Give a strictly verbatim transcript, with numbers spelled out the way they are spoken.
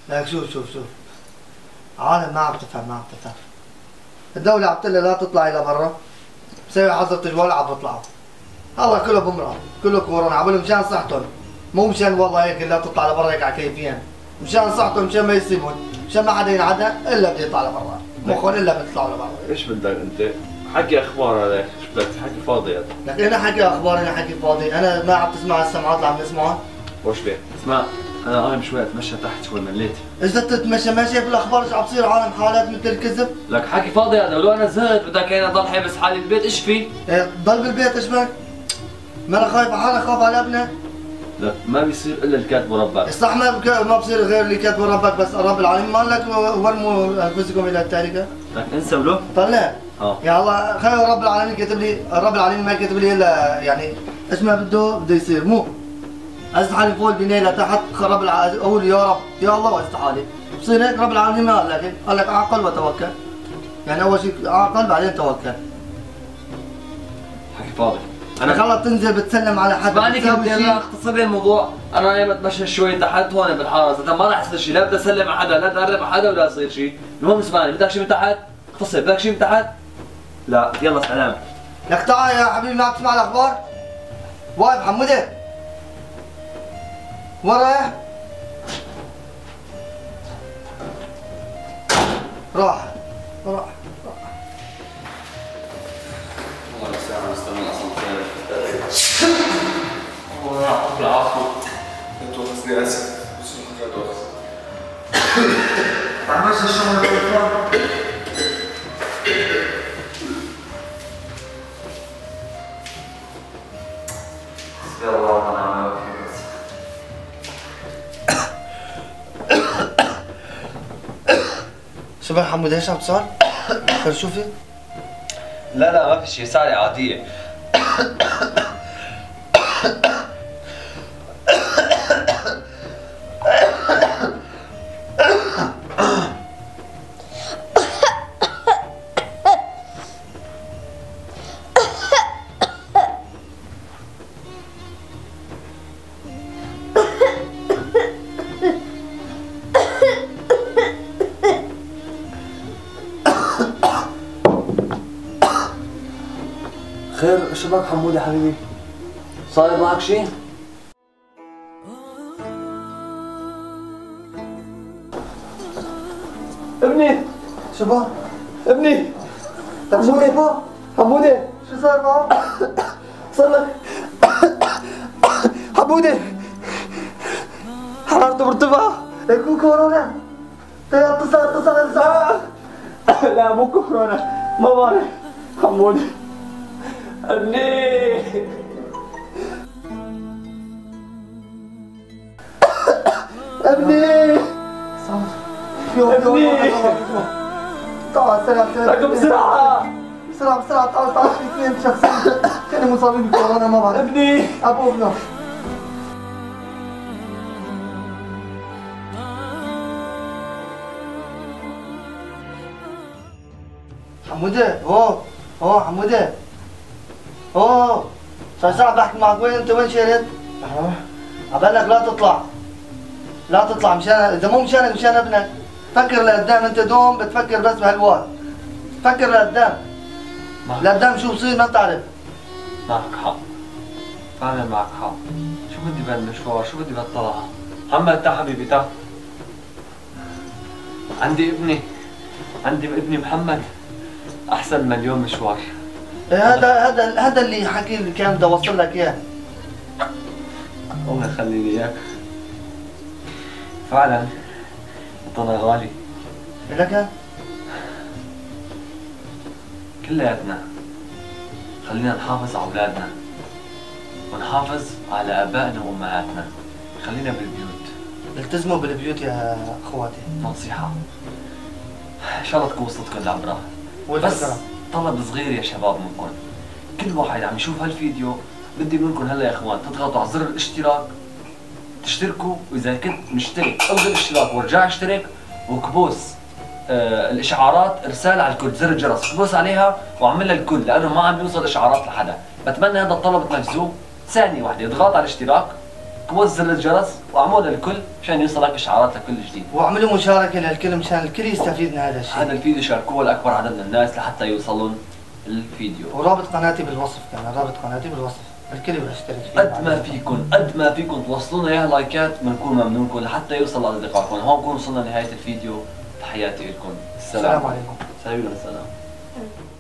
لك شوف شوف شوف عالم ما عم تفهم ما عم تفهم. الدولة عم تقول لا تطلع إلى برا، مسوي حظر تجوال عم بيطلعوا. الله كله بمرأة، كله كورونا، عملوا مشان صحتهم، مو مشان والله هيك لا تطلع لبرا هيك على كيفين، مشان صحتهم، مشان ما يصيبون، مشان ما حدا ينعدى الا بده يطلع لبرا، مخهم الا بيطلعوا لبرا. ايش بدك انت؟ حكي اخبار هذاك، ايش بدك حكي فاضي هذا؟ لك انا حكي اخبار، انا حكي فاضي، انا ما عم تسمع السمعات اللي عم نسمعها؟ وش ليه؟ اسمع انا قايم شوي اتمشى تحت شوي مليت. اذا تتمشى ما شايف الاخبار ايش عم تصير عالم حالات مثل الكذب؟ لك حكي فاضي هذا، ولو انا زهقت بدك انا ضل حابس حالي بالبيت، ايش في؟ ايه ضل بالبيت ايش بك؟ ما انا خايف على حالك، خاف على ابنك. لك ما بيصير الا الكاتب وربك. صح ما بك... ما بصير غير اللي كاتبه ربك، بس رب العالمين ما قال لك ورموا انفسكم الى التهلكه؟ لك انسى ولو؟ طلع اه يا الله خير رب العالمين كتب لي، رب العالمين ما كتب لي الا يعني ايش ما بده بده يصير، مو ازت حالي فوق البنايه لتحت رب العالمين اقول يا رب يا الله وازت حالي بصير هيك. رب العالمين ما قال لك، قال لك عقل وتوكل، يعني اول شيء عقل بعدين توكل. حكي فاضي. انا خلص تنزل بتسلم على حد اسمعني كنت يلا اختصر لي الموضوع، انا جاي بتمشى شوي تحت هون بالحارة، اذا ما راح يصير شيء، لا بدي اسلم على حدا، لا تقرب على حدا ولا يصير شيء، المهم اسمعني، بدك شيء من تحت؟ اختصر، بدك شيء من تحت؟ لا يلا سلام. لك تعال يا حبيبي ما عم تسمع الاخبار؟ واقف حموده وين رايح؟ راح راح والله ساعة مستنى الاسانسير. والله يعطيك العافية. انتوا خصني اسف بس حكيت وقت. عم بس الشغل حسبي الله ونعم الوكيل. شباب حمود ايش عم تصير؟ خير شوفي؟ لا لا ما في شيء، سعلة عادية. خير ايش بك حمود يا حبيبي؟ صاير معك شيء؟ ابني شباب ابني حمودة حمودة شو صار معه؟ صار لك حمودة حرارته مرتفعة. يكون كورونا؟ طيب اتصل اتصل الاسعاف. لا مو كورونا، ما بعرف. حمودة ابني ابني صار يوم ابني. يوم تعال سريع لك بسرعة بسرعة بسرعة تعال تعال في اثنين شخصين كانوا مصابين بكورونا ما بعرف. ابني ابو ابنه حمودة اوه اوه حمودة اوه صار ساعة بحكي معك. وين انت وين شرد؟ اه عبالك لا تطلع لا تطلع مشان اذا مو مشانك مشان ابنك. فكر لقدام، انت دوم بتفكر بس بهالوقت. فكر لقدام لقدام شو بصير ما بتعرف. معك حق، فعلا معك حق. شو بدي بهالمشوار، شو بدي بهالطلعة؟ محمد تا حبيبي تا. عندي ابني، عندي ابني محمد أحسن مليون مشوار. إيه هذا هذا هذا اللي حكي اللي كان بدي اوصل لك اياه. الله يخلي لي إياك. فعلا وطننا غالي. لك كلياتنا خلينا نحافظ على أولادنا ونحافظ على آبائنا وأمهاتنا. خلينا بالبيوت. التزموا بالبيوت يا اخواتي. نصيحة إن شاء الله تكون وصلتكم العبرة. بس والفكرة طلب صغير يا شباب منكم، كل واحد عم يشوف هالفيديو بدي منكم هلا يا اخوان تضغطوا على زر الاشتراك، تشتركوا، واذا كنت مشترك الغي الاشتراك وارجع اشترك، وكبوس آه الاشعارات ارسال على الكل، زر الجرس كبوس عليها واعمل لها الكل لانه ما عم يوصل اشعارات لحدا. بتمنى هذا الطلب تنفذوه. ثانية واحدة اضغط على الاشتراك، كبوس زر الجرس واعمل للكل مشان يوصلك اشعارات لكل جديد. واعملوا مشاركه للكل مشان الكل يستفيد من هذا الشيء. هذا الفيديو شاركوه لاكبر عدد من الناس لحتى يوصلون الفيديو. ورابط قناتي بالوصف كمان، رابط قناتي بالوصف، الكل يشترك فيه. قد ما فيكم قد ما فيكم توصلونا اياها لايكات بنكون ممنونكم لحتى يوصل لاصدقائكم. هون نكون وصلنا لنهايه الفيديو. تحياتي لكم. السلام عليكم. سلام السلام.